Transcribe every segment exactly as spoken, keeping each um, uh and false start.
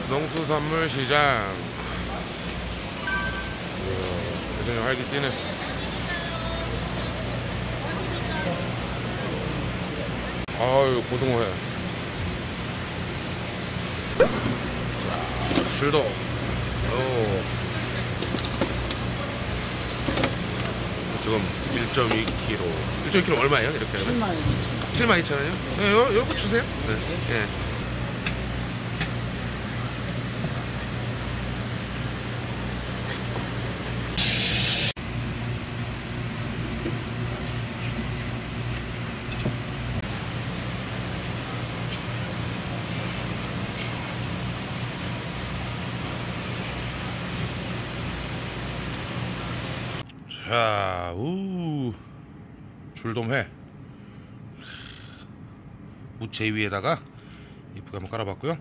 농수산물 시장. 여전히 활기 뛰네. 아유, 고등어회. 자, 줄도. 오. 지금 일 점 이 킬로그램. 일 점 이 킬로그램 얼마예요? 이렇게 하면? 칠만 이천 원. 칠만 이천 원이요? 네, 요, 요거 주세요. 네. 네. 자, 우 줄돔회 무채 위에다가 이쁘게 한번 깔아봤고요.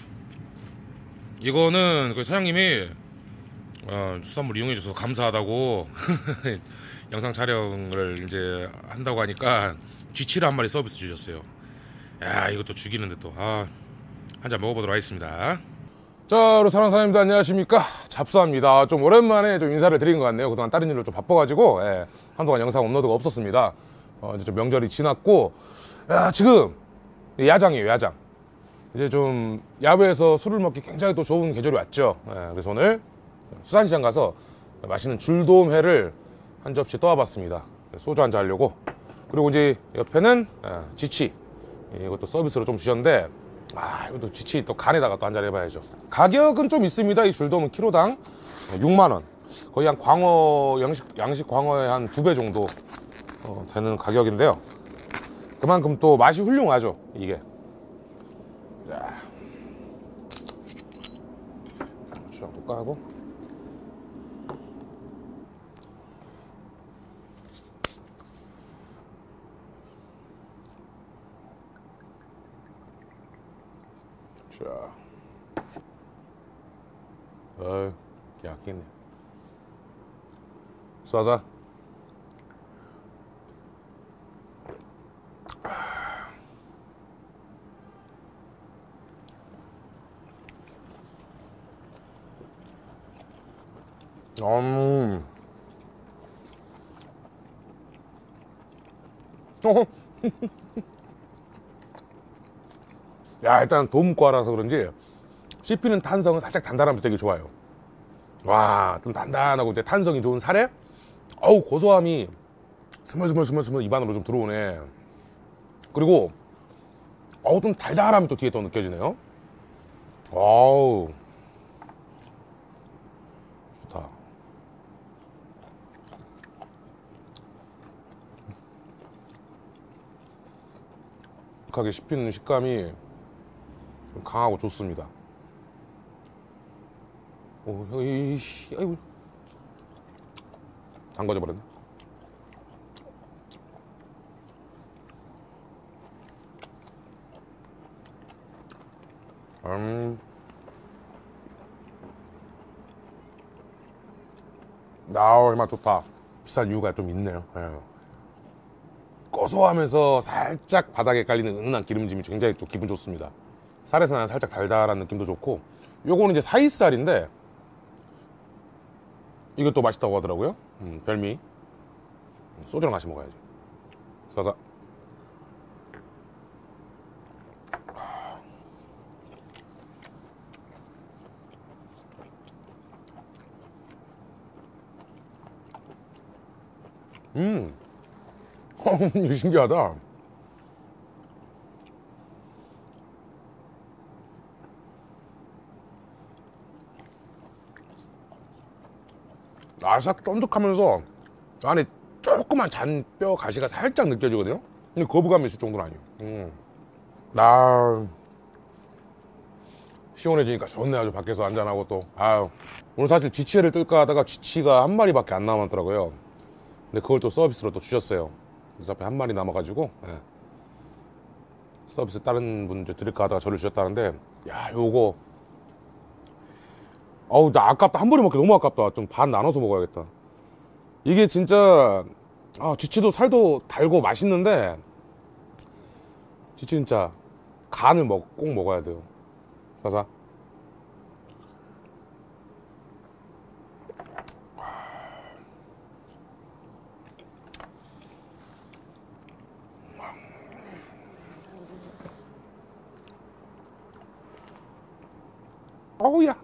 이거는 그 사장님이 어, 수산물 이용해줘서 감사하다고 영상 촬영을 이제 한다고 하니까 쥐치를 한 마리 서비스 주셨어요. 야, 이것도 죽이는데 또 아, 한 잔 먹어보도록 하겠습니다. 자, 우리 사랑하는 사장님들 안녕하십니까? 잡수합니다. 좀 오랜만에 좀 인사를 드린 것 같네요. 그동안 다른 일로 좀 바빠가지고 예, 한동안 영상 업로드가 없었습니다. 어, 이제 좀 명절이 지났고, 야, 지금 야장이에요, 야장. 이제 좀 야외에서 술을 먹기 굉장히 또 좋은 계절이 왔죠. 예, 그래서 오늘 수산시장 가서 맛있는 줄돔회를 한 접시 떠와봤습니다. 소주 한잔 하려고. 그리고 이제 옆에는 예, 지치, 이것도 서비스로 좀 주셨는데, 아, 이것도 쥐치 또 간에다가 또 한잔 해봐야죠. 가격은 좀 있습니다. 이 줄돔은 키로당 육만 원. 거의 한 광어, 양식, 양식 광어의 한 두 배 정도 어, 되는 가격인데요. 그만큼 또 맛이 훌륭하죠, 이게. 자, 고추장도 까고. 자, 어이, 개 아끼네. 쏴자. 음. 야, 일단 돔과라서 그런지 씹히는 탄성은 살짝 단단하면서 되게 좋아요. 와, 좀 단단하고 이제 탄성이 좋은 살에 어우, 고소함이 스멀스멀스멀스멀 입안으로 좀 들어오네. 그리고 어우, 좀 달달함이 또 뒤에 또 느껴지네요. 어우, 좋다. 하게 씹히는 식감이 강하고 좋습니다. 오, 이씨, 아이고, 담가져 버렸네. 음, 아우, 맛 좋다. 비싼 이유가 좀 있네요. 예. 고소하면서 살짝 바닥에 깔리는 은은한 기름짐이 굉장히 또 기분 좋습니다. 살에서 나는 살짝 달달한 느낌도 좋고, 요거는 이제 사이살인데 이것도 맛있다고 하더라고요. 음, 별미. 소주랑 같이 먹어야지. 사사. 음, 이거 신기하다. 아삭 쫀득하면서 안에 조그만 잔뼈 가시가 살짝 느껴지거든요. 근데 거부감이 있을 정도는 아니에요. 음. 아, 시원해지니까 좋네. 아주 밖에서 한잔하고 또. 아유, 오늘 사실 쥐치회를 뜰까 하다가 쥐치가 한 마리밖에 안 남았더라고요. 근데 그걸 또 서비스로 또 주셨어요. 그래서 앞에 한 마리 남아가지고 예. 서비스 다른 분 드릴까 하다가 저를 주셨다는데, 야, 요거 어우, 나 아깝다. 한 번에 먹기 너무 아깝다. 좀 반 나눠서 먹어야겠다. 이게 진짜 아, 쥐치도 살도 달고 맛있는데 쥐치 진짜 간을 먹, 꼭 먹어야 돼요. 사사. 어우야.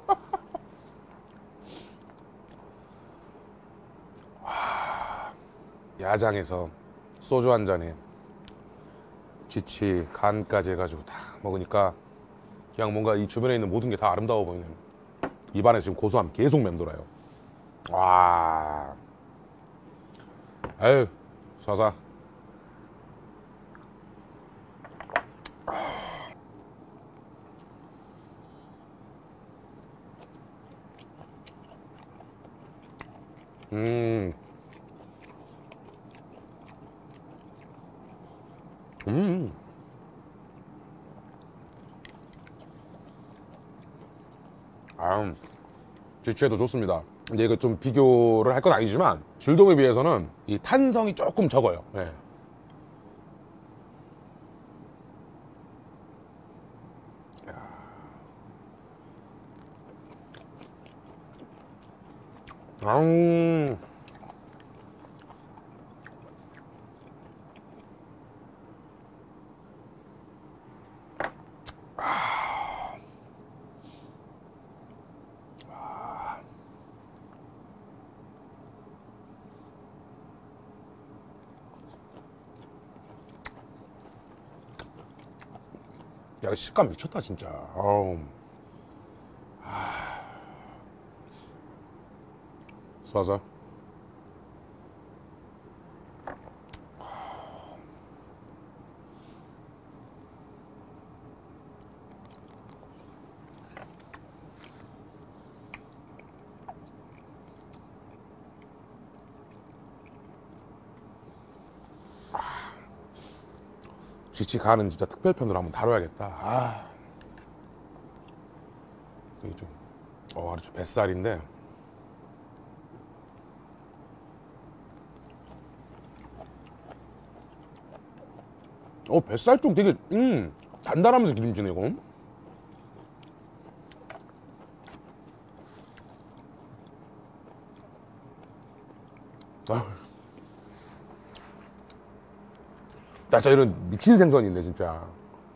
야장에서 소주 한 잔에 쥐치 간까지 해가지고 다 먹으니까 그냥 뭔가 이 주변에 있는 모든 게 다 아름다워 보이는, 입안에 지금 고소함 계속 맴돌아요. 와, 아유, 사사. 음, 음, 아, 쥐치에도 좋습니다. 근데 이거 좀 비교를 할 건 아니지만 줄돔에 비해서는 이 탄성이 조금 적어요. 네. 음, 야, 식감 미쳤다 진짜. 어우. 쏴서. 쥐치 간은 진짜 특별편으로 한번 다뤄야겠다. 아, 이게 좀, 어, 아주 뱃살인데. 어, 뱃살 좀 되게, 음, 단단하면서 기름지네, 이거. 아, 나 진짜 이런 미친 생선이 있네, 진짜.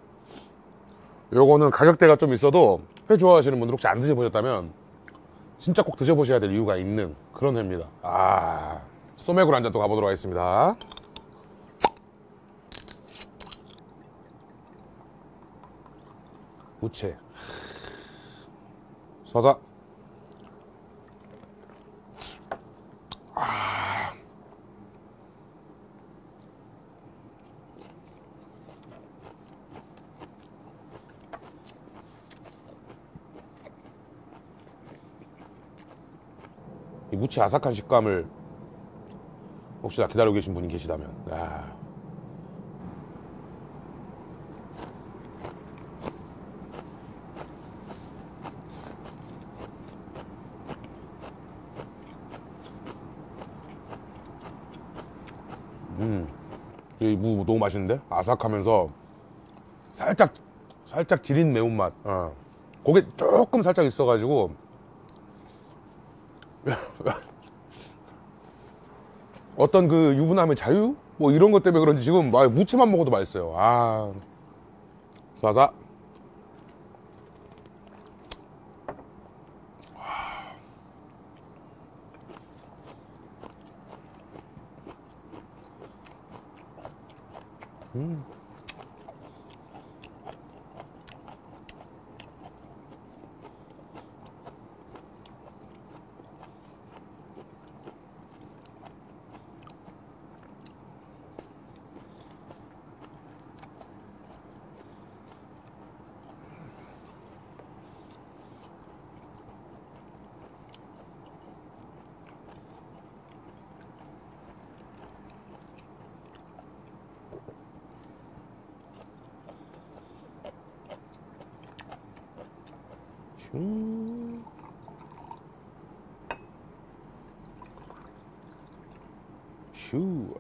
요거는 가격대가 좀 있어도 회 좋아하시는 분들 혹시 안 드셔보셨다면 진짜 꼭 드셔보셔야 될 이유가 있는 그런 회입니다. 아, 소맥으로 한 잔 또 가보도록 하겠습니다. 무채 서사. 아, 이 무채 아삭한 식감을 혹시나 기다리고 계신 분이 계시다면, 아, 음, 이 무 너무 맛있는데? 아삭하면서 살짝 살짝 기린 매운맛. 어. 그게 조금 살짝 있어가지고 어떤 그 유부남의 자유? 뭐 이런 것 때문에 그런지 지금 막 무채만 먹어도 맛있어요. 아, 쏴쏴. 음. 슈. 슈.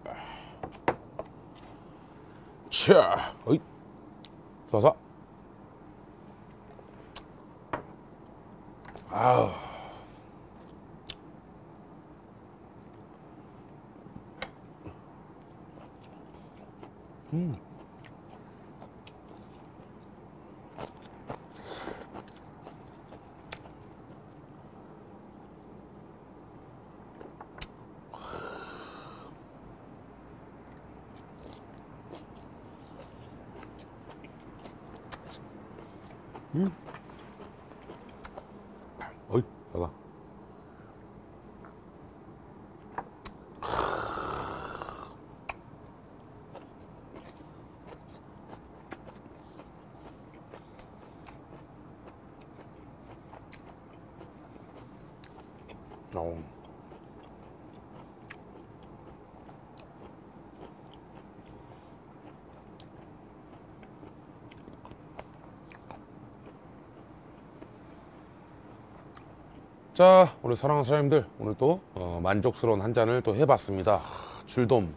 차. 어이. 쏴쏴. 아우. 음. 음. 어이, 봐봐. 어. 자, 우리 사랑하는 사장님들, 오늘 또 어, 만족스러운 한 잔을 또 해봤습니다. 하, 줄돔.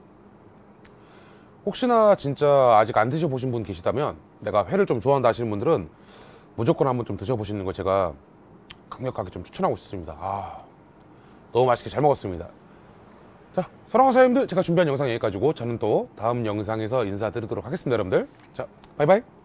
혹시나 진짜 아직 안 드셔보신 분 계시다면, 내가 회를 좀 좋아한다 하시는 분들은 무조건 한번 좀 드셔보시는 거 제가 강력하게 좀 추천하고 싶습니다. 아, 너무 맛있게 잘 먹었습니다. 자, 사랑하는 사장님들, 제가 준비한 영상 여기까지고 저는 또 다음 영상에서 인사드리도록 하겠습니다, 여러분들. 자, 바이바이.